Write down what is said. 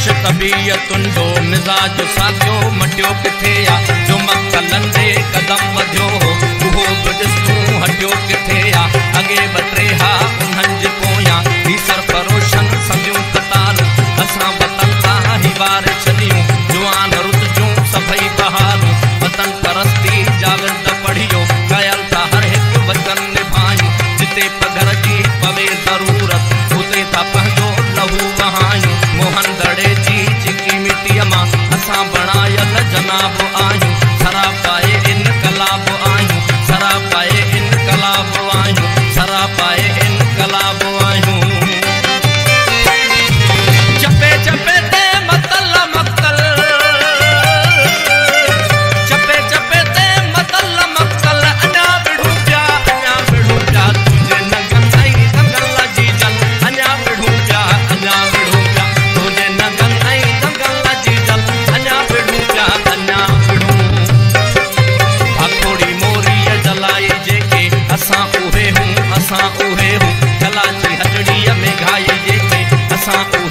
तबीयतुनि जो मिज़ाज साॻियो मटियो किथे आ जो मक्कलनि ते कदम वधियो हो उहो बि ॾिस तूं हटियो किथे आ अॻे ॿ टे हा उन्हनि जे पोयां ही सरफरोशन समियूं कतारूं असां वतन तां ही वार छॾियूं जुवान रुत जूं सभई बहारूं वतन परस्ती जा विर्द पढ़ियो कयल था हर हिकु वचन निभायूं जिते पघर जी पवे ज़रूरत उते था पंहिंजो लहू वहायूं मोहनदड़े जी चिकी मिटीअ मां असां बणायल जनाब आहियूं सरापाए इनकलाब आहियूं सरापाए इनकलाब आहियूं सरापाए इनकलाब आहियूं चपे चपे ते मतल मक्कल चपे चपे ते मतल मक्कल अञा विढ़ूं पिया तुझे नगन आई दंगल जी जल अञा विढ़ूं पिया तुझे नगन आई दंगल जी जल अञा विढ़ूं पिया भाखोड़ी मोरीअ जलाई जेके असां उहे हूं कला जी हथड़ीअ में घाई जेके असां